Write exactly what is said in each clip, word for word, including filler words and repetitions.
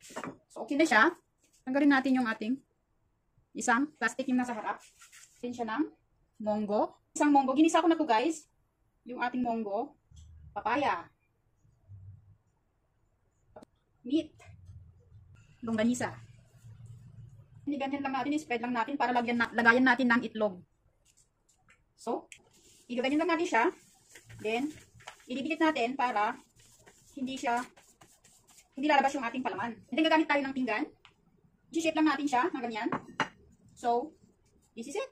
So, okay na siya. Tanggalin natin yung ating isang plastic yung nasa harap. Atin siya ng monggo. Isang monggo. Ginisa ko na to guys. Yung ating monggo. Papaya. Meat. Longganisa. Hindi ganyan lang natin. I-spread lang natin para lagyan na, lagayan natin ng itlog. So, igaganyan lang natin siya. Then, ididikit natin para hindi siya, hindi lalabas yung ating palaman. And then, gagamit tayo ng pinggan. I-shape lang natin siya ng ganyan. So, this is it.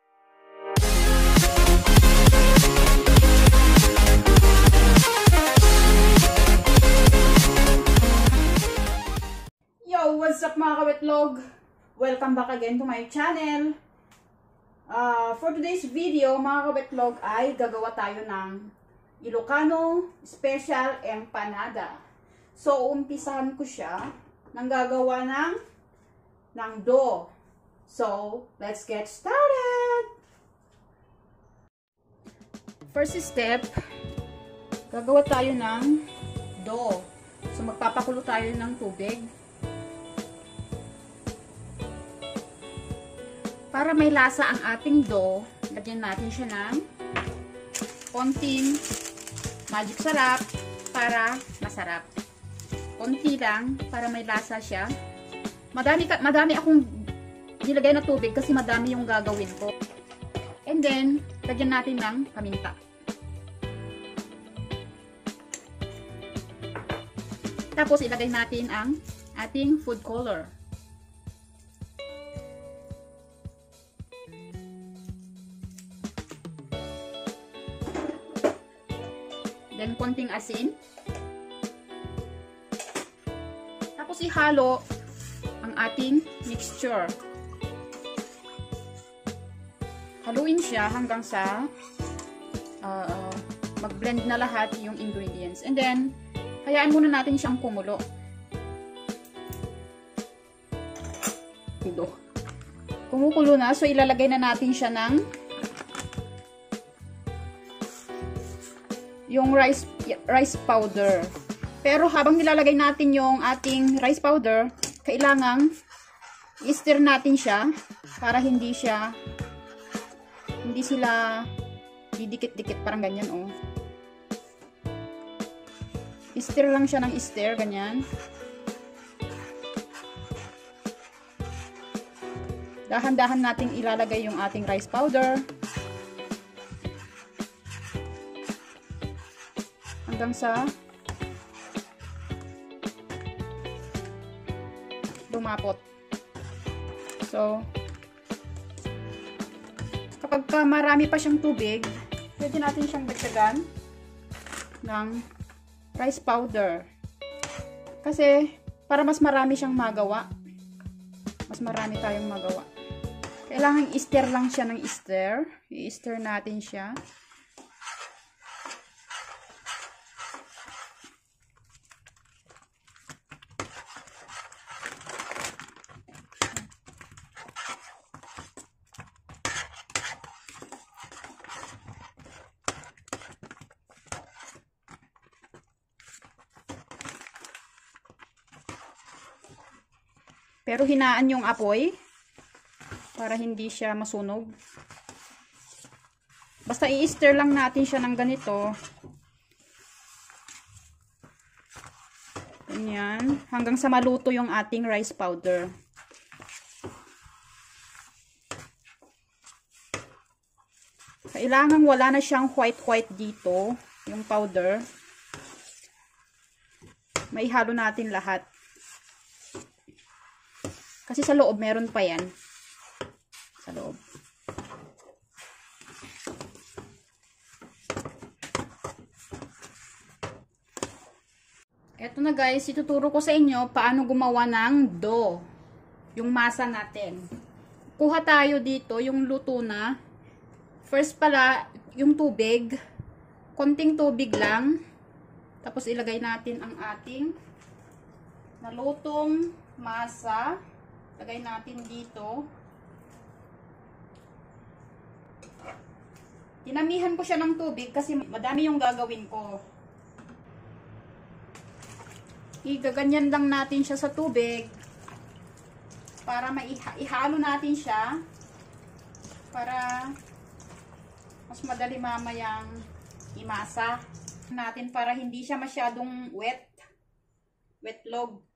Yo, what's up mga kawetlog? Welcome back again to my channel. Uh, for today's video, mga kawetlog, ay gagawa tayo ng Ilocano Special Empanada. So, umpisahan ko siya ng gagawa ng, ng dough. So, let's get started! First step, gagawa tayo ng dough. So, magpapakulo tayo ng tubig. Para may lasa ang ating dough, lagyan natin siya ng konting magic sarap para masarap. Konti lang para may lasa siya. Madami, madami akong nilagay na tubig kasi madami yung gagawin ko. And then, lagyan natin ng paminta. Tapos, ilagay natin ang ating food color. Then, konting asin. Tapos, ihalo ang ating mixture. Haluin siya hanggang sa uh, mag-blend na lahat yung ingredients. And then, hayaan muna natin siyang kumulo. Kumukulo na. So, ilalagay na natin siya ng yung rice rice powder. Pero habang nilalagay natin yung ating rice powder, kailangang i-stir natin siya para hindi siya hindi sila didikit-dikit parang ganyan oh. I-stir lang siya ng i-stir ganyan. Dahan-dahan nating ilalagay yung ating rice powder. Hanggang sa lumapot. So, kapag ka marami pa siyang tubig, pwede natin siyang dagdagan ng rice powder. Kasi, para mas marami siyang magawa. Mas marami tayong magawa. Kailangan i-stir lang siya ng i-stir. I-stir natin siya. Pero hinaan yung apoy para hindi siya masunog. Basta i-stir lang natin siya ng ganito. Ganyan. Hanggang sa maluto yung ating rice powder. Kailangan wala na siyang white-white dito. Yung powder. Maihalo natin lahat. Kasi sa loob, meron pa yan. Sa loob. Eto na guys, ituturo ko sa inyo paano gumawa ng dough. Yung masa natin. Kuha tayo dito, yung luto na. First pala, yung tubig. Konting tubig lang. Tapos ilagay natin ang ating nalutong masa. Lagay natin dito. Dinamihan ko siya ng tubig kasi madami yung gagawin ko. Igaganyan lang natin siya sa tubig para maihalo natin siya para mas madali mamayang imasa natin para hindi siya masyadong wet. Wet log.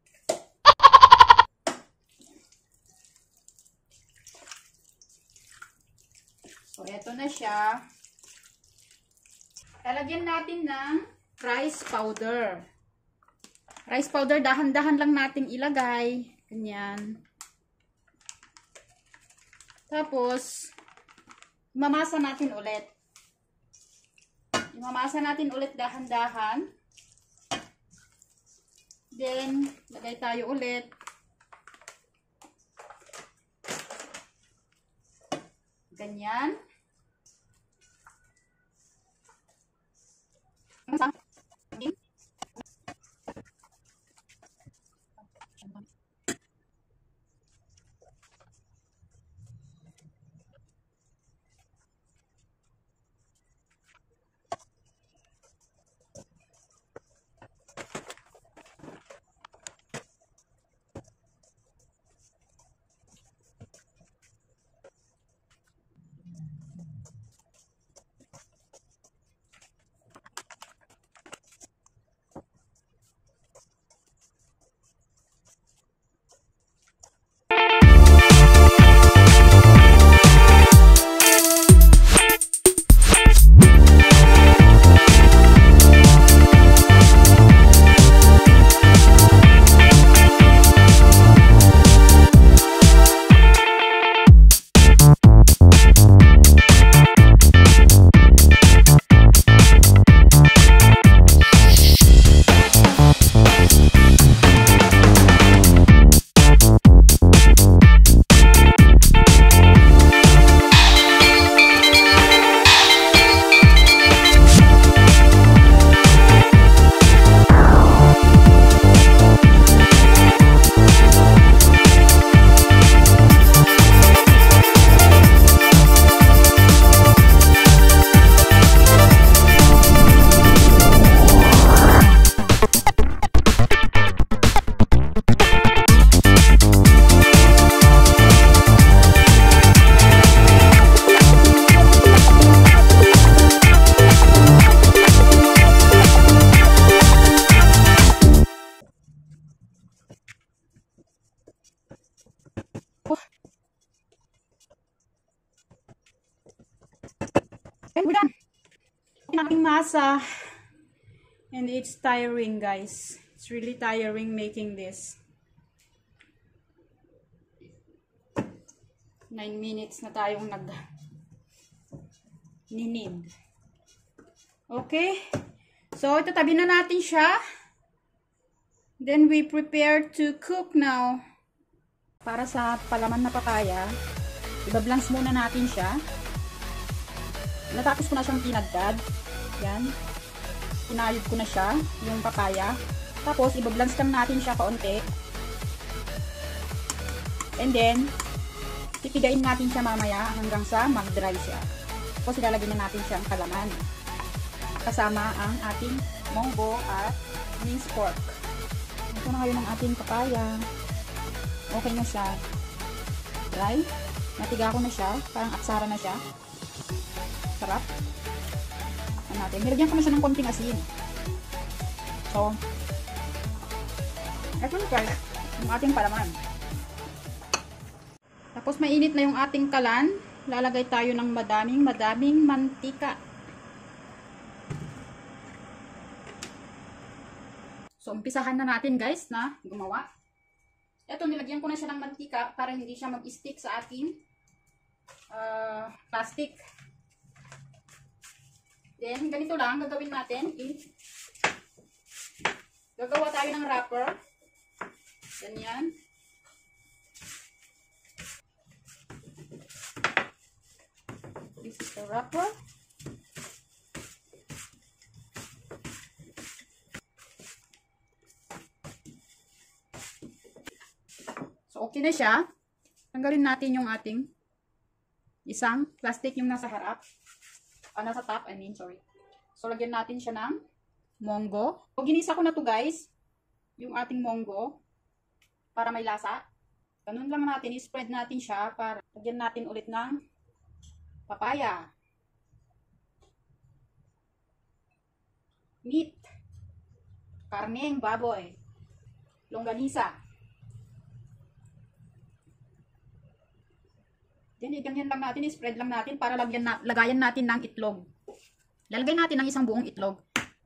So, eto na siya. Lalagyan natin ng rice powder. Rice powder, dahan-dahan lang nating ilagay. Ganyan. Tapos, mamasa natin ulit. Mamasa natin ulit dahan-dahan. Then, lagay tayo ulit. Ganyan. Okay, we're done. Aking masa. And it's tiring, guys. It's really tiring making this. Nine minutes na tayong nag ninid. Okay. So, itatabi na natin siya. Then, we prepare to cook now. Para sa palaman na papaya, ibablans muna natin siya. Natapos ko na siyang pinagdad. Yan. Pinayod ko na siya, yung papaya. Tapos, ibablans lang natin siya kaunti. And then, pipigain natin siya mamaya hanggang sa mag-dry siya. Tapos, ilalagyan na natin siya ang kalaman. Kasama ang ating munggo at minced pork. Ito na ngayon ang ating papaya. Okay na siya. Dry. Natiga ko na siya. Parang aksara na siya. Sarap. Ano natin. Nilagyan ko na siya ng konting asin. So, ito na guys. Yung ating palaman. Tapos mainit na yung ating kalan. Lalagay tayo ng madaming madaming mantika. So, umpisahan na natin guys na gumawa. Ito, nilagyan ko na siya ng mantika para hindi siya mag-stick sa ating uh, plastic. Then, ganito lang, gagawin natin. Eh, gagawa tayo ng wrapper. Ganyan. This is the wrapper. So, okay na siya. Tanggalin natin yung ating isang plastic yung nasa harap. Ah, nasa top, I mean, sorry. So, lagyan natin siya ng munggo. So, ginisa ko na to guys. yung ating monggo para may lasa. Ganun lang natin, i-spread natin siya para lagyan natin ulit ng papaya. Meat. Karneng baboy. Longganisa. Then, ganyan lang natin, i-spread lang natin para lagyan na, lagayan natin ng itlog. Lalagay natin ng isang buong itlog.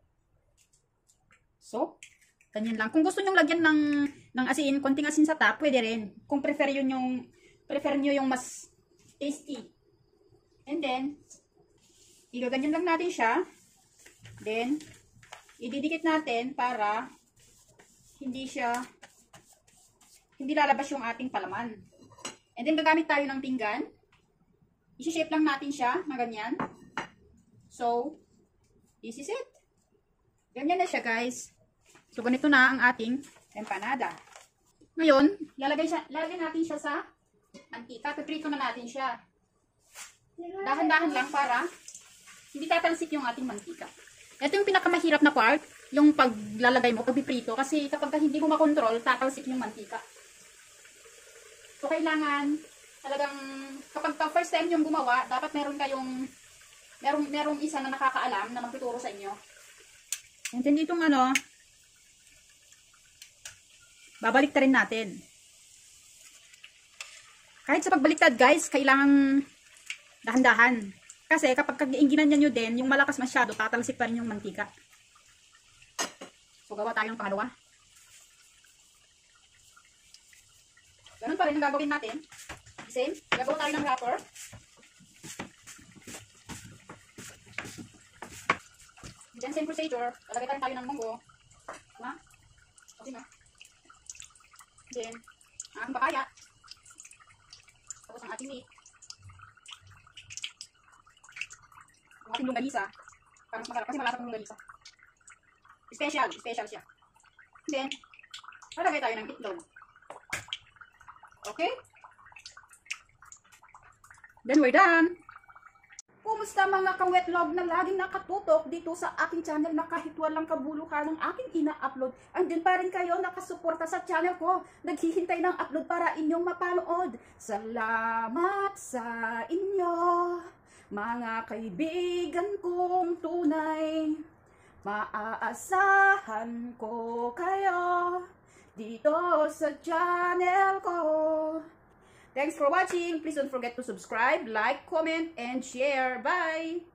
So, ganyan lang. Kung gusto nyo lagyan ng, ng asin, konting asin sa top, pwede rin. Kung prefer yun yung, prefer nyo yung mas tasty. And then, igaganyan lang natin siya. Then, ididikit natin para hindi siya, hindi lalabas yung ating palaman. And then, gagamit tayo ng pinggan. I-shape lang natin siya na ganyan. So, this is it. Ganyan na siya, guys. So, ganito na ang ating empanada. Ngayon, lalagay, siya, lalagay natin siya sa mantika. Piprito na natin siya. Dahan-dahan lang para hindi tatalsik yung ating mantika. Ito yung pinakamahirap na part, yung paglalagay mo, pagpiprito. Kasi kapag hindi mo makontrol, tatalsik yung mantika. So, kailangan talagang, kapag ka first time yung gumawa, dapat meron kayong, merong, merong isa na nakakaalam na magtuturo sa inyo. And then itong ano, babalik rin natin. Kahit sa pagbaliktad, guys, kailangan dahan-dahan. Kasi kapag kag-iinginan nyo din, yung malakas masyado, tatalsik pa rin yung mantika. So, gawa tayo ng pangalawa. Ganun pa rin ang gagawin natin. Same. Gagawa tayo ng wrapper. Then, same procedure. Lalagay tayo tayo ng munggo. Ha? Okay na. Then, ang ating papaya. Tapos ang ating meat. Ang ating longganisa. Para mas masarap. Kasi malasap ng longganisa. Special. Special siya. Then, lalagay tayo ng itlog. Okay? Then we're done. Kumusta mga ka-wetlog na laging nakatutok dito sa aking channel na kahit walang kabuluhan ng aking ina-upload. Andun pa rin kayo nakasuporta sa channel ko. Naghihintay ng upload para inyong mapanood. Salamat sa inyo, mga kaibigan kong tunay. Maaasahan ko kayo dito sa channel ko. Thanks for watching. Please don't forget to subscribe, like, comment, and share. Bye!